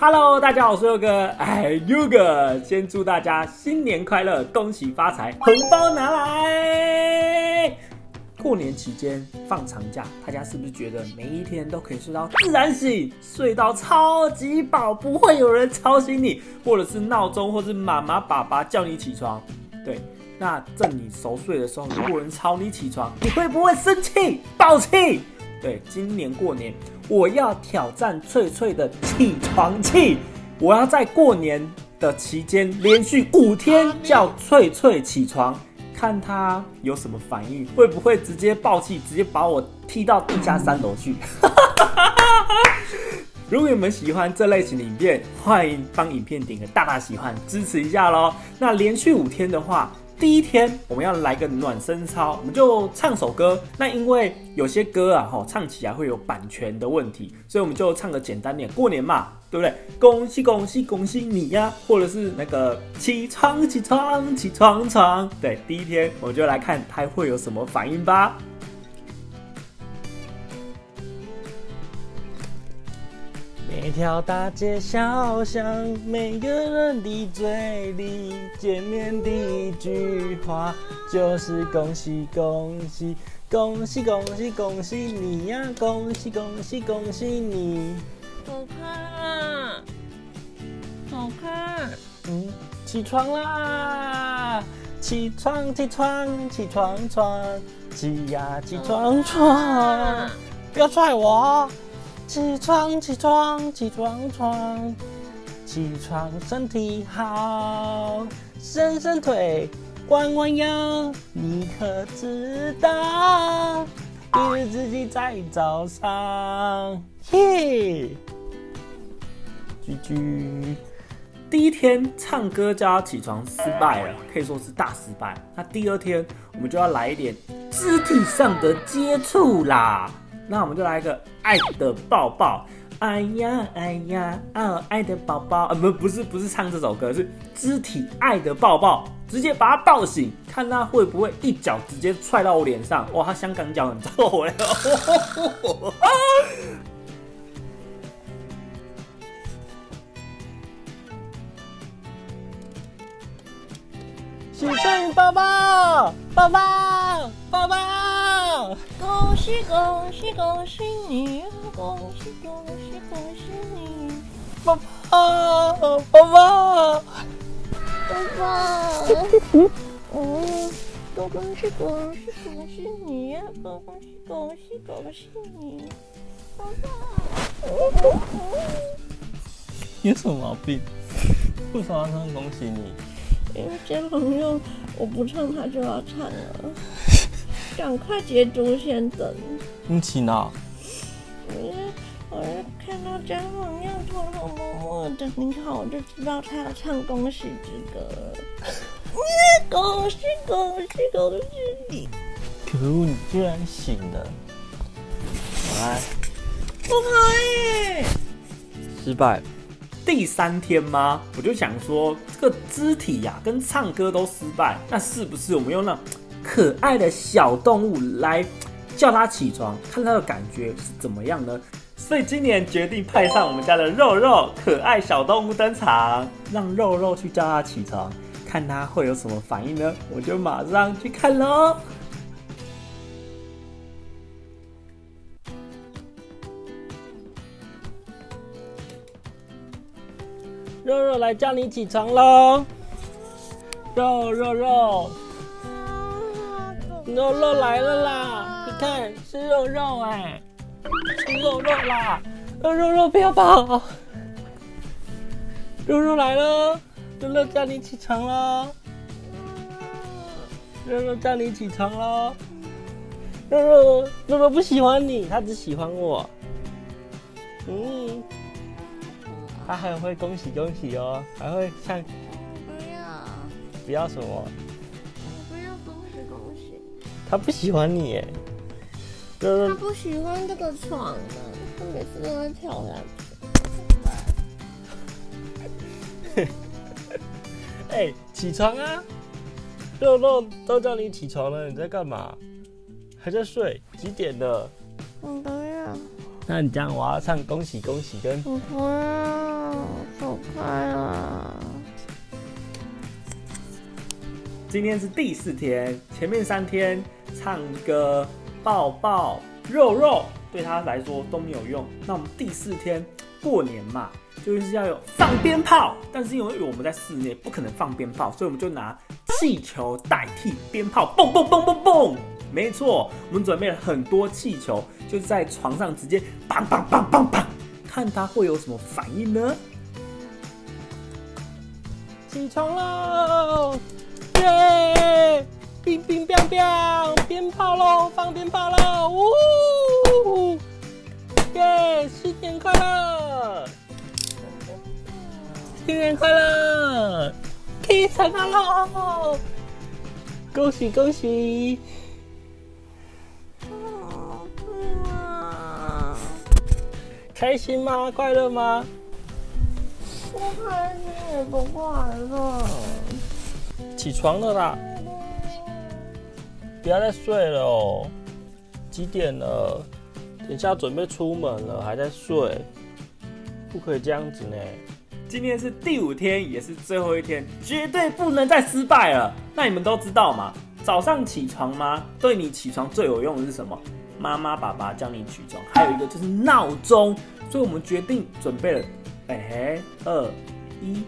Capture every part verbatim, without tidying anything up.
Hello， 大家好，我是佑哥，哎，佑哥，先祝大家新年快乐，恭喜发财，红包拿来！过年期间放长假，大家是不是觉得每一天都可以睡到自然醒，睡到超级饱，不会有人吵醒你，或者是闹钟，或是妈妈爸爸叫你起床？对，那正你熟睡的时候，如果有人吵你起床，你会不会生气、爆气？对，今年过年我要挑战脆脆的起床气，我要在过年的期间连续五天叫脆脆起床，看他有什么反应，会不会直接爆气，直接把我踢到地下三楼去？如果你们喜欢这类型的影片，欢迎帮影片点个大大喜欢，支持一下咯。那连续五天的话，第一天我们要来个暖身操，我们就唱首歌。那因为有些歌啊，唱起来会有版权的问题，所以我们就唱个简单点，过年嘛，对不对？恭喜恭喜恭喜你呀，或者是那个起床起床起床床。对，第一天我们就来看他会有什么反应吧。每条大街小巷，每个人的嘴里，见面第一句话就是恭喜恭喜恭喜恭喜恭喜你呀！恭喜恭喜恭喜你！ 好看，好看， 嗯，起床啦！起床起床起床床，起呀起床床！不要踹我！起床，起床，起床床，起床身体好，伸伸腿，弯弯腰，你可知道？给予自己在早上，耶！居居，第一天唱歌叫他起床失败了，可以说是大失败。那第二天我们就要来一点肢体上的接触啦。那我们就来一个爱的抱抱，哎呀哎呀哦，爱的宝宝啊，不不是不是唱这首歌，是肢体爱的抱抱，直接把他抱醒，看他会不会一脚直接踹到我脸上。哇，他香港脚很臭哎！起床抱抱抱抱抱抱！ 恭喜恭喜恭喜你，恭喜恭喜恭喜你， 抱抱抱抱爸爸，嗯，恭喜恭喜恭喜你，恭喜恭喜恭喜你，爸爸， 你有什么毛病？为什么要唱恭喜你？ 因为这朋友我不唱他就要唱了，赶快捷足先登。 你起哪？ 我是我是看到张朋友偷偷摸摸的你好，我就知道他要唱恭喜之歌了。恭喜恭喜恭喜你！ 可恶，你居然醒了！来， 不可以！ 失败。第三天吗？我就想说，这个肢体呀、啊、跟唱歌都失败，那是不是我们用那种可爱的小动物来叫他起床，看他的感觉是怎么样呢？所以今年决定派上我们家的肉肉可爱小动物登场，让肉肉去叫他起床，看他会有什么反应呢？我就马上去看咯。肉肉来叫你起床喽！肉肉肉，肉肉来了啦！你看是肉肉哎、欸，是肉肉啦！肉肉肉不要跑！肉肉来了，肉肉叫你起床喽！肉肉叫你起床喽！肉肉肉肉不喜欢你，他只喜欢我。嗯。他还会恭喜恭喜哦，还会像不要不要什么？ 我不要恭喜恭喜。 他不喜欢你耶， 他不喜欢这个床的，他每次都在跳下去。哎、欸，起床啊！肉肉都叫你起床了，你在干嘛？还在睡？几点了？ 我不要。 那你这样，我要唱恭喜恭喜跟。 我不要。 走开啊！ 今天是第四天，前面三天唱歌、抱抱、肉肉，对他来说都没有用。那我们第四天过年嘛，就是要有放鞭炮，但是因为我们在室内不可能放鞭炮，所以我们就拿气球代替鞭炮，蹦蹦蹦蹦蹦。没错，我们准备了很多气球，就是在床上直接砰砰砰砰砰，看它会有什么反应呢？起床喽！耶！乒乒乓乓，鞭炮喽，放鞭炮喽！呜！耶！新年快乐！新年快乐！可以成了喽！恭喜恭喜！开心吗？快乐吗？ 不开心也不快乐。 起床了啦！不要再睡了哦。几点了？等一下准备出门了，还在睡，不可以这样子呢。今天是第五天，也是最后一天，绝对不能再失败了。那你们都知道吗？早上起床吗？对你起床最有用的是什么？妈妈、爸爸叫你起床，还有一个就是闹钟。所以我们决定准备了，哎，二一，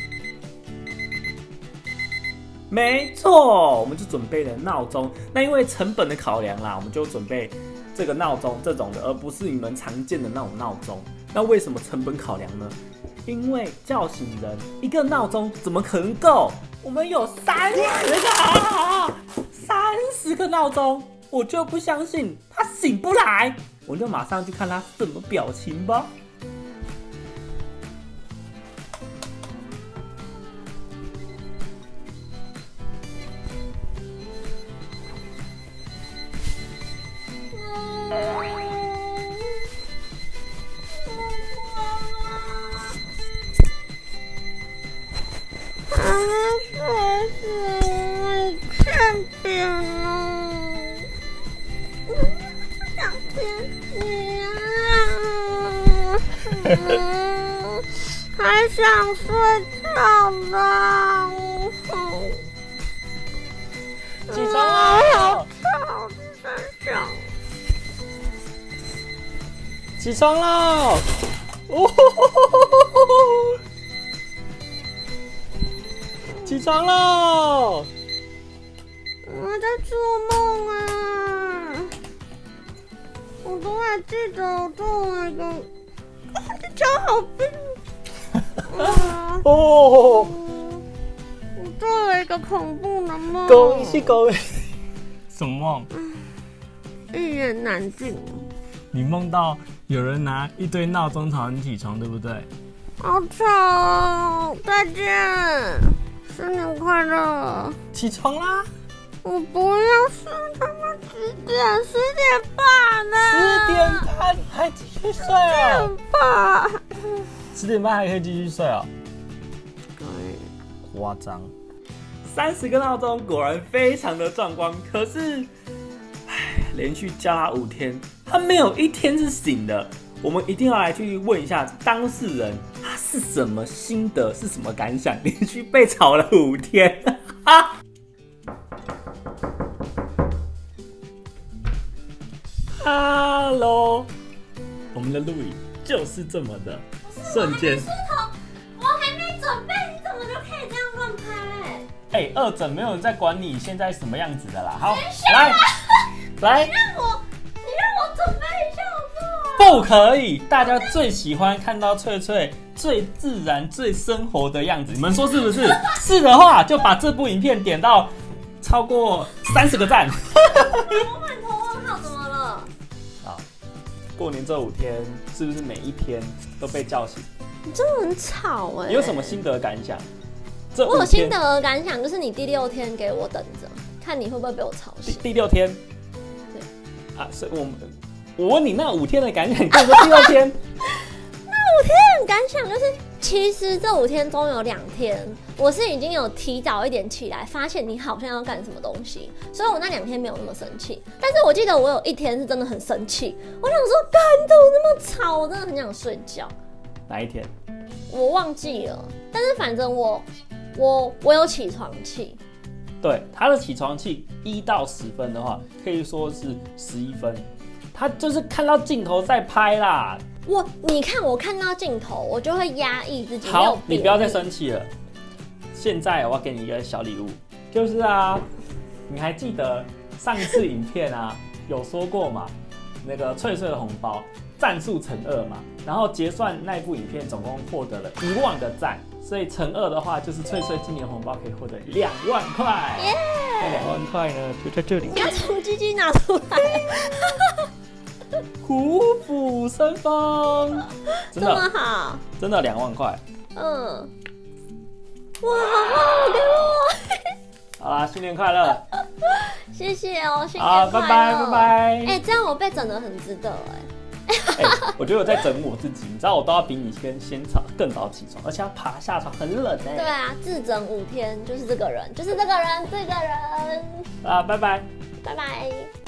没错，我们就准备了闹钟。那因为成本的考量啦，我们就准备这个闹钟这种的，而不是你们常见的那种闹钟。那为什么成本考量呢？因为叫醒人一个闹钟怎么可能够？我们有三十个，三十个闹钟，我就不相信他醒不来。我就马上去看他什么表情吧。 还想睡觉呢。 起床了！ 好吵， 起床了！哦，起床了！ 我在做梦啊！我都还记得我做了一个，这脚好冰。啊、 哦， 我做了一个恐怖的梦。 恭喜恭喜！什么梦？ 一言难尽。 你梦到有人拿一堆闹钟吵你起床，对不对？ 好吵哦！再见，新年快乐！ 起床啦！ 我不要睡，他妈几点？十点半呢？ 十点半还继续睡啊？ 十点半。 十点半还可以继续睡啊？ 对， 夸张。三十个闹钟果然非常的壮观，可是，唉，连续叫他五天，他没有一天是醒的。我们一定要来去问一下当事人，他是什么心得，是什么感想？连续被吵了五天，哈。Hello， 我们的录影就是这么的瞬间。 我还没准备，你怎么就可以这样乱拍？ 哎、欸，二诊没有人在管你现在什么样子的啦。好，来，来， 你让我，你让我准备一下好不好？ 不可以！大家最喜欢看到翠翠最自然、最生活的样子，你们说是不是？是的话，就把这部影片点到超过三十个赞。 我满头问号，怎么了？ 好，过年这五天是不是每一天都被叫醒？ 你真的很吵哎、欸！ 你有什么心得感想？这我有心得感想，就是你第六天给我等着，看你会不会被我吵醒。 第六天， 对啊，所以我我问你那五天的感想，你跟我说第六天。 那五天的感想就是，其实这五天中有两天，我是已经有提早一点起来，发现你好像要干什么东西，所以我那两天没有那么生气。但是我记得我有一天是真的很生气，我想说，干，你怎么那么吵？我真的很想睡觉。 哪一天？ 我忘记了，但是反正我我我有起床气。 对，他的起床气一到十分的话，可以说是十一分。他就是看到镜头在拍啦。 我你看我看到镜头，我就会压抑自己。 好，你不要再生气了。现在我要给你一个小礼物，就是啊，你还记得上一次影片啊有说过嘛？那个脆脆的红包赞数乘二嘛，然后结算那部影片总共获得了一万个赞，所以乘二的话就是脆脆今年红包可以获得两万块。耶！那两万块呢就在这里。 不要从鸡鸡拿出来。 虎虎生风， 这么好， 真的两万块。 嗯，哇，好好给我。 好啦，新年快乐！ 谢谢哦，新年快乐！ 好，拜拜拜拜。 哎、欸，这样我被整得很值得哎、 欸。哎、欸，我觉得我在整我自己，你知道我都要比你跟先早更早起床，而且要爬下床，很冷哎、欸。 对啊，自整五天就是这个人，就是这个人，这个人。 啊，拜拜， 拜拜。